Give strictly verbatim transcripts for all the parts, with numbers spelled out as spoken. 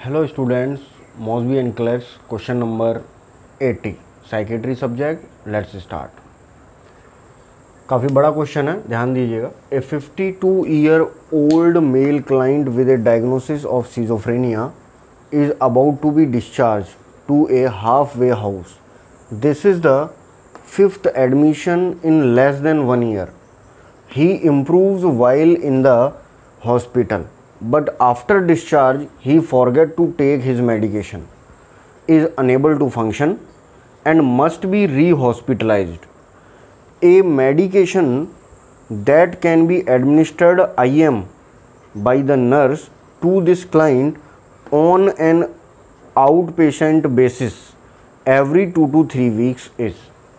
Hello students, Mosby and Clark's question number eighty, psychiatry subject. Let's start. काफ़ी बड़ा question है, ध्यान दीजिएगा. A fifty-two year old male client with a diagnosis of schizophrenia is about to be discharged to a halfway house. This is the fifth admission in less than one year. He improves while in the hospital, but after discharge he forget to take his medication, is unable to function and must be re-hospitalized. A medication that can be administered I M by the nurse to this client on an outpatient basis every two to three weeks is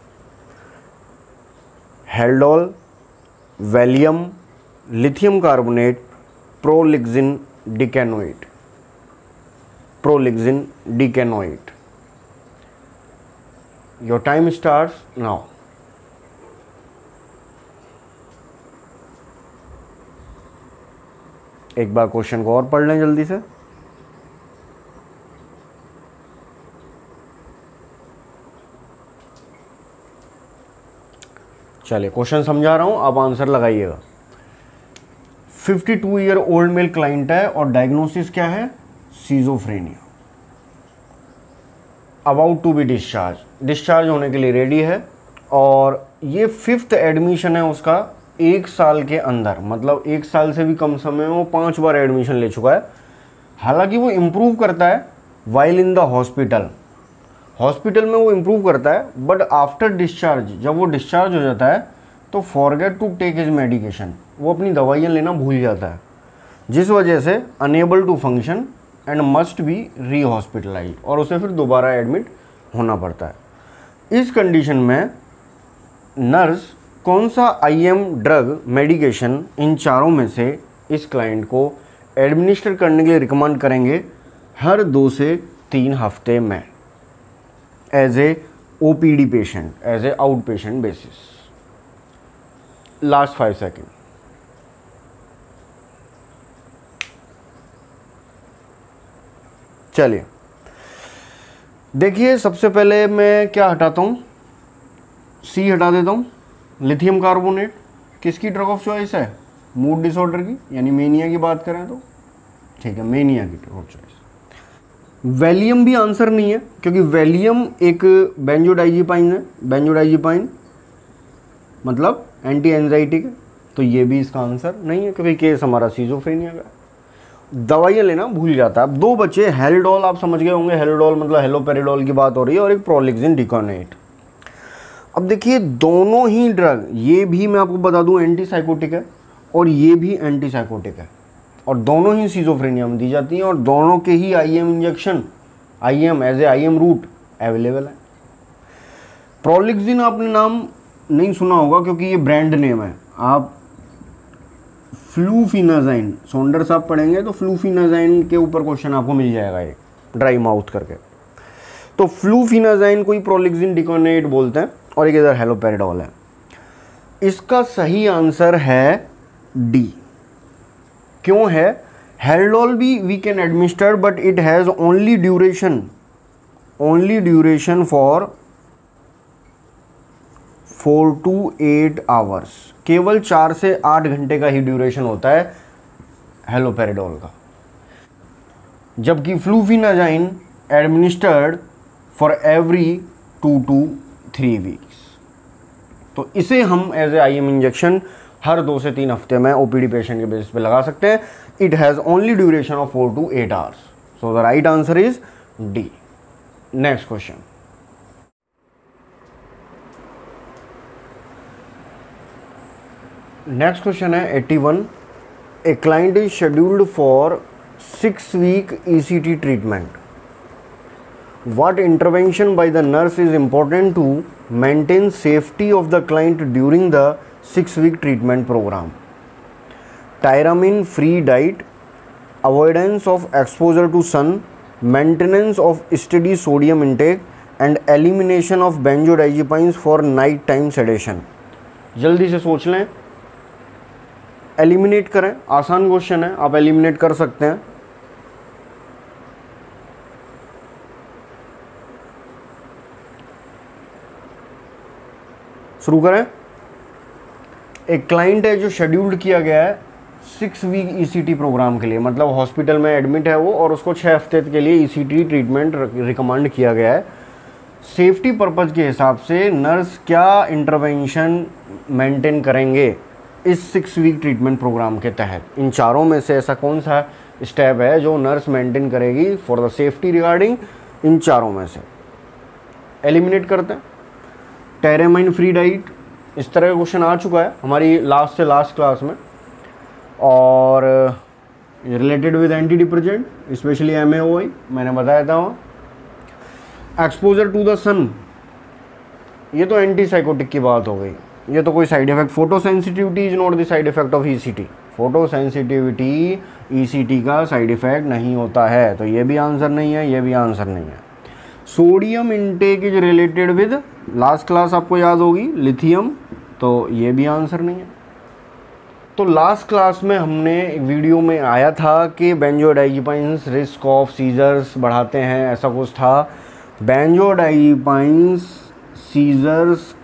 Haldol, Valium, lithium carbonate, prolixin decanoate. Prolixin decanoate. Your time starts now. एक बार question को और पढ़ लें जल्दी से. चलिए question समझा रहा हूं, आप आंसर लगाइएगा. बावन ईयर ओल्ड मेल क्लाइंट है और डायग्नोसिस क्या है? Schizophrenia. About to be discharge, discharge होने के लिए रेडी है और ये फिफ्थ एडमिशन है उसका एक साल के अंदर, मतलब एक साल से भी कम समय में वो पांच बार एडमिशन ले चुका है. हालांकि वो इम्प्रूव करता है while in the hospital, hospital में वो इम्प्रूव करता है, बट आफ्टर डिस्चार्ज, जब वो डिस्चार्ज हो जाता है तो forget to take his medication, वो अपनी दवाइयाँ लेना भूल जाता है, जिस वजह से unable to function and must be rehospitalize, और उसे फिर दोबारा एडमिट होना पड़ता है. इस कंडीशन में नर्स कौन सा आई एम ड्रग मेडिकेशन इन चारों में से इस क्लाइंट को एडमिनिस्टर करने के लिए रिकमेंड करेंगे हर दो से तीन हफ्ते में as a O P D patient, as a out patient basis. Last five second. चलिए देखिए, सबसे पहले मैं क्या हटाता हूँ, सी हटा देता हूँ. लिथियम कार्बोनेट किसकी ड्रग ऑफ चॉइस है? मूड डिसऑर्डर की, यानी मेनिया की बात करें तो ठीक है, मेनिया की ड्रग ऑफ चॉइस. वैलियम भी आंसर नहीं है, क्योंकि वैलियम एक बेंजोडाइजिपाइन है. बेंजोडाइजिपाइन मतलब एंटी एंजाइटिक है, तो ये भी इसका आंसर नहीं है, क्योंकि केस हमारा सीजोफ्रेनिया का. दवाइयाँ लेना भूल जाता है. अब दो बच्चे, हेल्डोल आप समझ गए होंगे, हेल्डोल मतलब हेलोपेरिडोल की बात हो रही है, और एक प्रोलिक्सिन डिकोनेट. अब देखिए दोनों ही ड्रग, ये भी मैं आपको बता दूं एंटी साइकोटिक है और ये भी एंटी साइकोटिक है, और दोनों ही सीजोफ्रेनिया में दी जाती हैं, और दोनों के ही I M injection, I M as a I M route available है. प्रोलिक्सिन आपने नाम नहीं सुना होगा क्योंकि ये ब्रांड नेम है. आप फ्लूफिनाजाइन, सोंडर साहब पढ़ेंगे तो फ्लूफिनाजाइन के ऊपर क्वेश्चन आपको मिल जाएगा, एक ड्राई माउथ करके. तो फ्लूफिनाजाइन को ही प्रोलिक्सिन डिकोनेट बोलते हैं, और एक इधर हेलोपेरिडोल है. इसका सही आंसर है डी. क्यों है? हेल्डोल भी we can administer, but it has only duration, only duration for four to eight hours. केवल चार से आठ घंटे का ही ड्यूरेशन होता है हेलोपेरिडोल का, जबकि fluphenazine administered for every two two three weeks. तो इसे हम as a I M injection हर दो से तीन हफ्ते में ओपीडी पेशेंट के बेसिस पे लगा सकते हैं. It has only duration of four to eight hours. So the right answer is D. Next question. Next question है eighty one. A client is scheduled for six week E C T treatment. What intervention by the nurse is important to maintain safety of the client during the six week treatment program? Tyramine free diet, avoidance of exposure to sun, maintenance of steady sodium intake and elimination of benzodiazepines for night time sedation. जल्दी से सोच लें, eliminate करें. आसान question है, आप eliminate कर सकते हैं. शुरू करें। एक क्लाइंट है जो शेड्यूल्ड किया गया है सिक्स वीक ईसीटी प्रोग्राम के लिए, मतलब हॉस्पिटल में एडमिट है वो और उसको छः हफ्ते के लिए ईसीटी ट्रीटमेंट रिकमेंड किया गया है। सेफ्टी पर्पज़ के हिसाब से नर्स क्या इंटरवेंशन मेंटेन करेंगे इस सिक्स वीक ट्रीटमेंट प्रोग्राम के तहत? इन चारों में से ऐसा कौन सा स्टेप है जो नर्स मेंटेन करेगी फॉर द सेफ्टी रिगार्डिंग इन चारों में से? एलिमिनेट करते हैं। टेरेमाइन फ्री डाइट, इस तरह का क्वेश्चन आ चुका है हमारी लास्ट से लास्ट क्लास में, और related with antidepressant specially M A O I मैंने बताया था वहाँ। एक्सपोजर टू द सन, ये तो एंटी साइकोटिक की बात हो गई, ये तो कोई side effect. Photosensitivity is not the side effect of ECT, photosensitivity ECT का साइड इफेक्ट नहीं होता है, तो ये भी आंसर नहीं है, ये भी आंसर नहीं है। Sodium intake is related with, last class आपको याद होगी, लिथियम, तो ये भी आंसर नहीं है। तो लास्ट क्लास में हमने एक वीडियो में आया था कि बेंजोडाइज़ेपाइंस रिस्क ऑफ सीजर्स बढ़ाते हैं, ऐसा कुछ था। बेंजोडाइज़ेपाइंस सीजर्स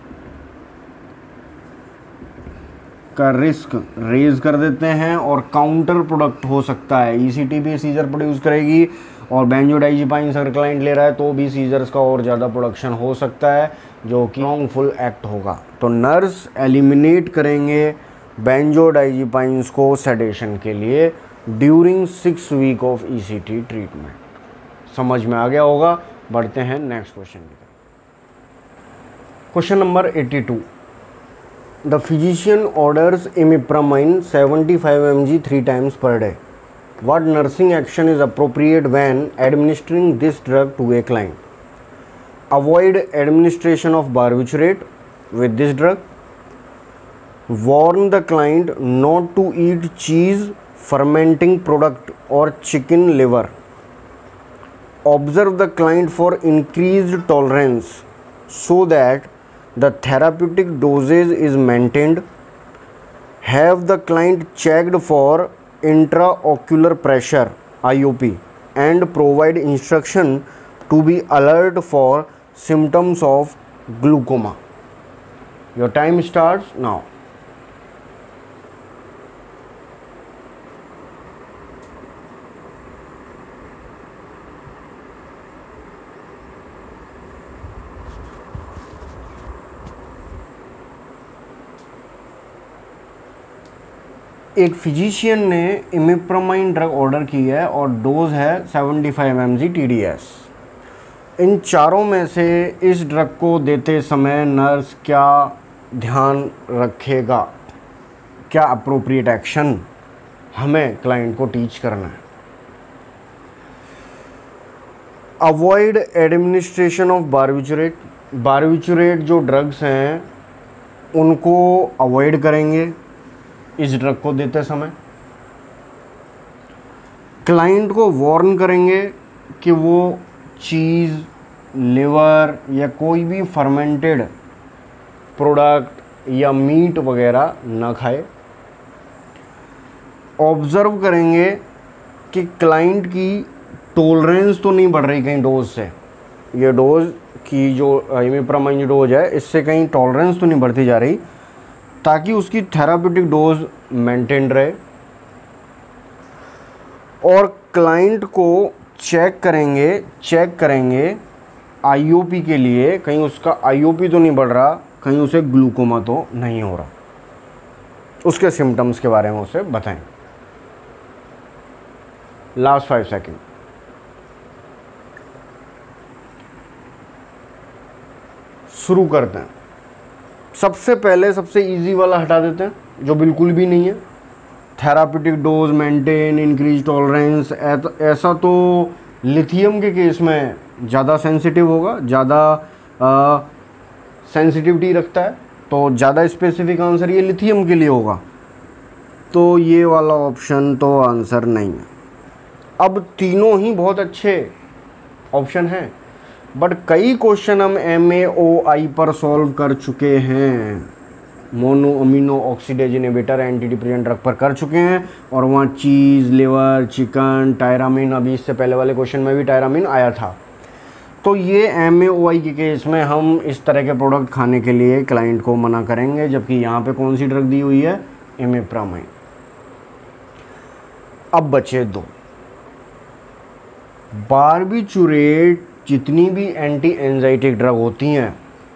का रिस्क रेज कर देते हैं और काउंटर प्रोडक्ट हो सकता है। ईसीटी भी सीजर प्रोड्यूस करेगी और बेंजोडाइज़ेपाइंस अगर क्लाइंट ले रहा है तो भी सीजर्स का और ज़्यादा प्रोडक्शन हो सकता है जो कि रॉन्गफुल एक्ट होगा। तो नर्स एलिमिनेट करेंगे बेंजोडाइज़ेपाइंस को सेडेशन के लिए during six week of ECT treatment. समझ में आ गया होगा। बढ़ते हैं नेक्स्ट क्वेश्चन की तरफ। Question number eighty two, the physician orders imipramine seventy five M G three times per day. What nursing action is appropriate when administering this drug to a client? Avoid administration of barbiturate with this drug. Warn the client not to eat cheese, fermenting product or chicken liver. Observe the client for increased tolerance so that the therapeutic dosage is maintained. Have the client checked for intraocular pressure I O P and provide instruction to be alert for symptoms of glaucoma. Your time starts now. एक physician ने imipramine drug order की है और dose है seventy five M G T D S. इन चारों में से इस ड्रग को देते समय नर्स क्या ध्यान रखेगा, क्या अप्रोप्रिएट एक्शन हमें क्लाइंट को टीच करना है? Avoid administration of barbiturate, barbiturate जो ड्रग्स हैं उनको अवॉइड करेंगे इस ड्रग को देते समय। क्लाइंट को वार्न करेंगे कि वो चीज़, लिवर या कोई भी फर्मेंटेड प्रोडक्ट या मीट वगैरह ना खाए। ऑब्ज़र्व करेंगे कि क्लाइंट की टॉलरेंस तो नहीं बढ़ रही कहीं डोज से, ये डोज की जो इमिप्रामाइन डोज है इससे कहीं टॉलरेंस तो नहीं बढ़ती जा रही, ताकि उसकी थेराप्यूटिक डोज मेंटेन रहे। और क्लाइंट को चेक करेंगे चेक करेंगे आईओपी के लिए, कहीं उसका आईओपी तो नहीं बढ़ रहा, कहीं उसे ग्लूकोमा तो नहीं हो रहा, उसके सिम्टम्स के बारे में उसे बताएं। Last five second. शुरू करते हैं। सबसे पहले सबसे इजी वाला हटा देते हैं जो बिल्कुल भी नहीं है, therapeutic dose maintain, increase tolerance. ऐसा तो लिथियम के केस में ज़्यादा सेंसिटिव होगा, ज़्यादा सेंसिटिविटी रखता है, तो ज़्यादा स्पेसिफिक आंसर ये लिथियम के लिए होगा, तो ये वाला ऑप्शन तो आंसर नहीं है। अब तीनों ही बहुत अच्छे ऑप्शन हैं, बट कई क्वेश्चन हम एम ए ओ आई पर सॉल्व कर चुके हैं, mono amino oxidase inhibitor antidepressant drug पर कर चुके हैं, और वहाँ चीज़, लिवर, चिकन, टायरामिन, अभी इससे पहले वाले क्वेश्चन में भी टायरामिन आया था। तो ये एम ए ओ आई के केस में हम इस तरह के प्रोडक्ट खाने के लिए क्लाइंट को मना करेंगे, जबकि यहाँ पे कौन सी ड्रग दी हुई है, इमिप्रामाइन। अब बचे दो, बारबिचुरेट जितनी भी एंटी एंजाइटिक ड्रग होती हैं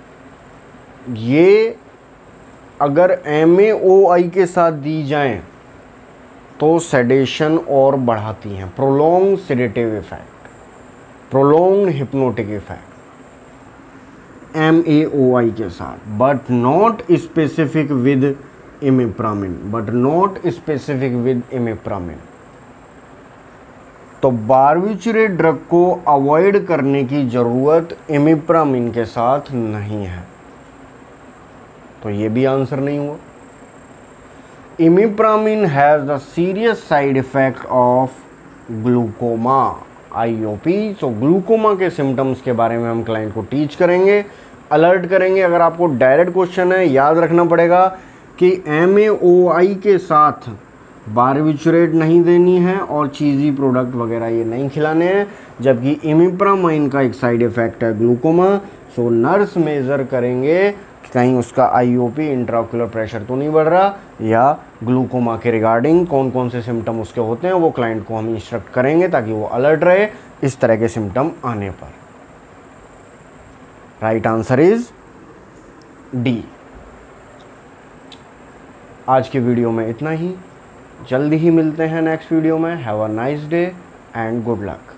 ये अगर एम ए ओ आई के साथ दी जाएं तो सेडेशन और बढ़ाती हैं, prolong sedative effect, prolong hypnotic effect M A O I के साथ, but not specific with imipramine, but not specific with imipramine. तो बारबिचुरेट ड्रग को अवॉइड करने की ज़रूरत इमिप्रामाइन के साथ नहीं है, तो ये भी आंसर नहीं हुआ। Imipramine has the serious side effect of glaucoma, I O P. So glaucoma के सिम्टम्स के बारे में हम क्लाइंट को टीच करेंगे, अलर्ट करेंगे। अगर आपको डायरेक्ट क्वेश्चन है, याद रखना पड़ेगा कि एम ए ओ आई के साथ बारबिचुरेट नहीं देनी है और चीज़ी प्रोडक्ट वगैरह ये नहीं खिलाने हैं, जबकि इमिप्रामाइन का एक साइड इफ़ेक्ट है ग्लूकोमा। सो नर्स मेज़र करेंगे कि कहीं उसका आई ओ पी, इंट्राओक्युलर प्रेशर तो नहीं बढ़ रहा, या ग्लूकोमा के रिगार्डिंग कौन कौन से सिम्टम उसके होते हैं वो क्लाइंट को हम इंस्ट्रक्ट करेंगे ताकि वो अलर्ट रहे इस तरह के सिम्टम आने पर। Right answer is D. आज की वीडियो में इतना ही, जल्दी ही मिलते हैं नेक्स्ट वीडियो में। Have a nice day and good luck.